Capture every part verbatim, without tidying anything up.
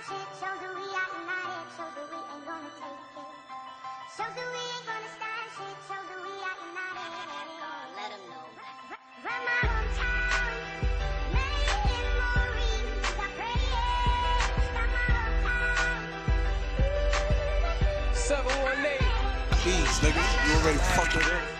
shit. Shows that we are united. Shows that we ain't gonna take it. Shows that we ain't gonna stand shit. Shows that we are united. Let them know. Run my hometown. Many memories. I pray it. Stop my hometown. seven one eight. Bees, nigga. You already fucked with it.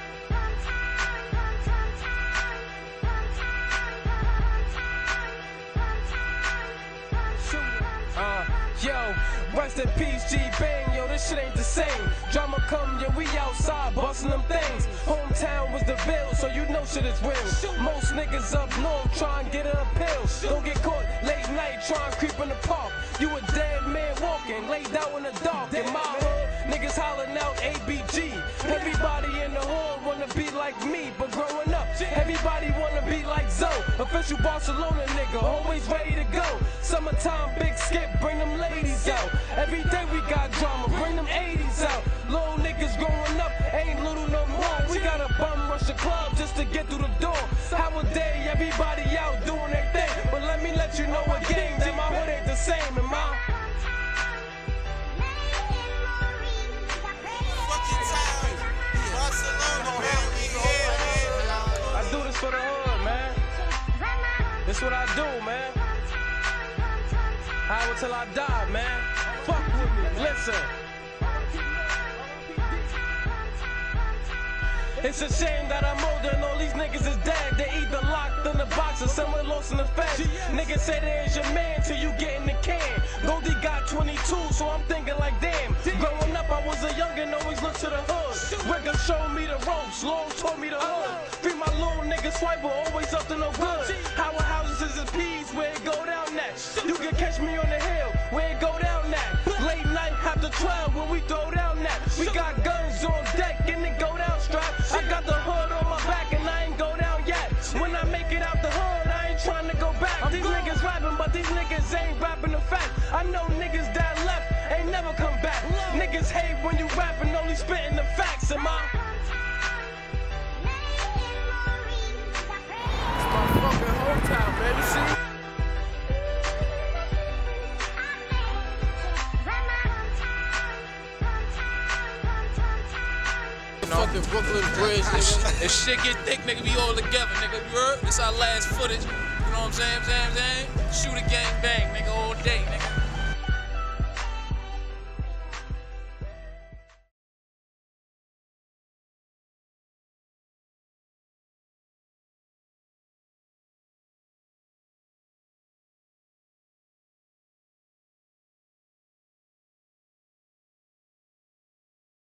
Uh, yo, rest in peace, G-Bang, yo, this shit ain't the same. Drama come, yeah, we outside busting them things. Hometown was the Ville, so you know shit is real. Most niggas up north try and get a pill. Don't get caught late night trying to creep in the park. You a dead man walking, laid out in the dark. In my hood, niggas hollering out A B G. Everybody in the hood wanna be like me, but growing up, everybody wanna be like Zoe. Official Barcelona nigga, always ready to go. Summertime, big skip, bring them ladies out. Every day we got drama, bring them eighties out. Little niggas growing up, ain't little no more. We gotta bum rush the club just to get through the door. How a day, everybody out doing their thing. But let me let you know again that my hood ain't the same, and my I do this for the hood, man. This what I do, man. I will till I die, man. Fuck with me, listen. It's a shame that I'm older and all these niggas is dead. They either locked in the box or somewhere lost in the feds. Niggas say they is your man till you get in the can. Goldie got twenty-two, so I'm thinking like damn. Growing up, I was a youngin', always look to the hood. Wigger showed me the ropes, Long told me the hood. Free my little nigga swiper, always up to no good. Our houses is a piece where it go down at. You can catch me on the hill where it go down at. Late night after twelve when we throw down that. We got guns on deck and it go down strap. I got the hood on my back and I ain't go down yet. When I make it out the hood, I ain't trying to go back. These niggas rapping, but these niggas ain't rapping the fact. I know niggas that left ain't never come back. Niggas hate when you rapping, only spitting the facts. Am I? It's my fucking hometown, baby. See? Fucking Brooklyn Bridge. If shit get thick, nigga, we all together, nigga. You heard? This our last footage. You know what I'm saying? saying, saying? Shoot a gang bang, nigga, all day, nigga.